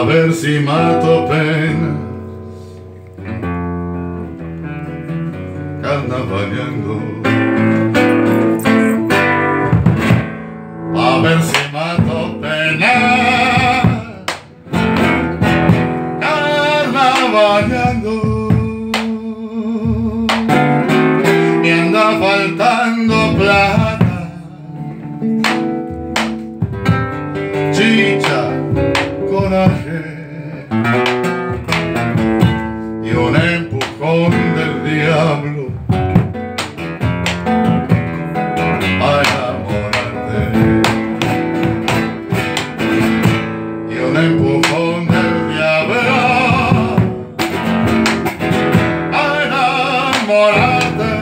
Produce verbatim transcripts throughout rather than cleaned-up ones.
a ver si mato penas carnavaleando, a ver si mato penas carnavaleando. Me anda faltando plata, chicha, coraje y un empujón del diablo a enamorarte, y un empujón del diablo a enamorarte.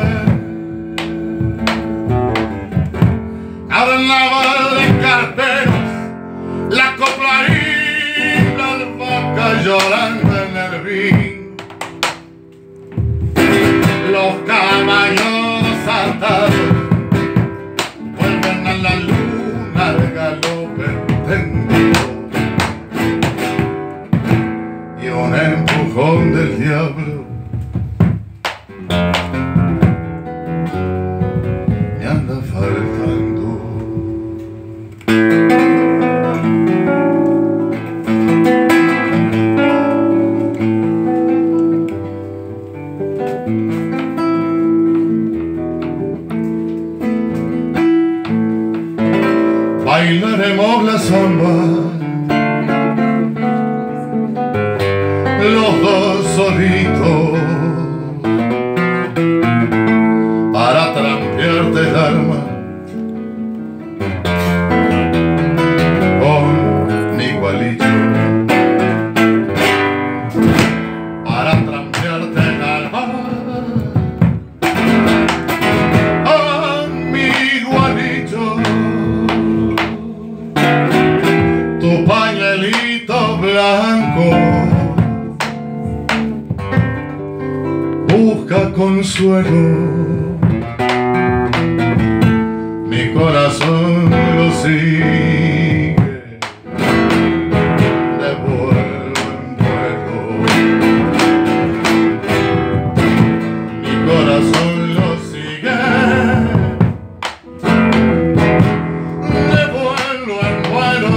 Carnaval de carteros, la copla y la albahaca llorando en el vino, los caballos atados vuelven a la luna al galope tendido, y un empujón del diablo me anda faltando. Bailaremos la zamba, los dos solitos, para trampearte el alma con mi gualicho, para trampearte el alma con mi gualicho. Tu pañuelito blanco busca consuelo, mi corazón lo sigue de vuelo en vuelo, mi corazón lo sigue de vuelo en vuelo.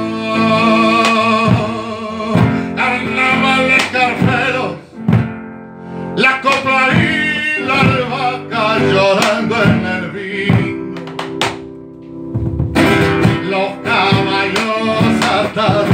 La copla y la albahaca llorando en el vino, los caballos atados